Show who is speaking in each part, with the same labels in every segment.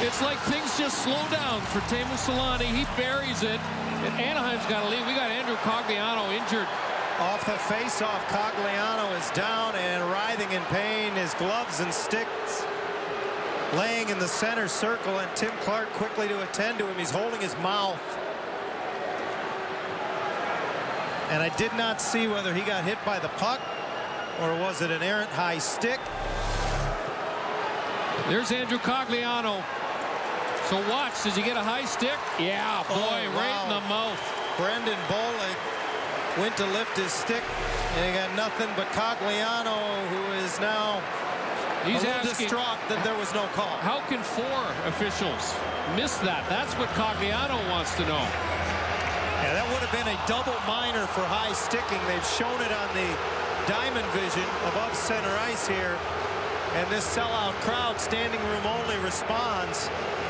Speaker 1: It's like things just slow down for Teemu Selanne. He buries it. And Anaheim's got to leave. We got Andrew Cogliano injured.
Speaker 2: Off the face-off, Cogliano is down and writhing in pain. His gloves and sticks laying in the center circle, and Tim Clark quickly to attend to him. He's holding his mouth. And I did not see whether he got hit by the puck or was it an errant high stick.
Speaker 1: There's Andrew Cogliano. So watch, does he get a high stick? Yeah, boy,
Speaker 2: wow.
Speaker 1: Right in the mouth.
Speaker 2: Brendan Bollig went to lift his stick, and he got nothing but Cogliano, who is now
Speaker 1: He's
Speaker 2: a little
Speaker 1: asking,
Speaker 2: distraught that there was no call.
Speaker 1: How can 4 officials miss that? That's what Cogliano wants to know.
Speaker 2: Yeah, that would have been a double minor for high sticking. They've shown it on the diamond vision above center ice here. And this sellout crowd, standing room only, responds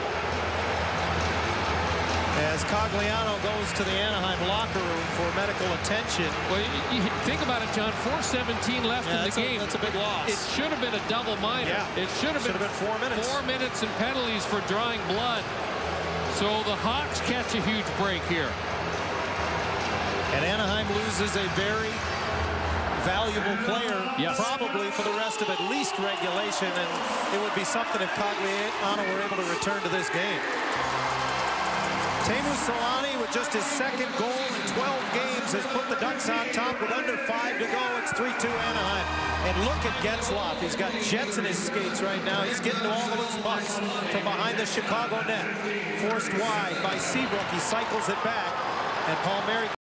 Speaker 2: as Cogliano goes to the Anaheim locker room for medical attention.
Speaker 1: Well, you think about it, John. 4:17 left in the game.
Speaker 2: That's a big loss.
Speaker 1: It should have been a double minor.
Speaker 2: Yeah.
Speaker 1: It should have been
Speaker 2: 4 minutes.
Speaker 1: 4 minutes and penalties for drawing blood. So the Hawks catch a huge break here.
Speaker 2: And Anaheim loses a very valuable player,
Speaker 1: yes,
Speaker 2: probably for the rest of at least regulation, and it would be something if Cogliano were able to return to this game. Teemu Selanne, with just his second goal in 12 games, has put the Ducks on top with under 5 to go. It's 3-2 Anaheim. And look at Getzlaf. He's got jets in his skates right now. He's getting to all the loose pucks from behind the Chicago net. Forced wide by Seabrook. He cycles it back. And Palmieri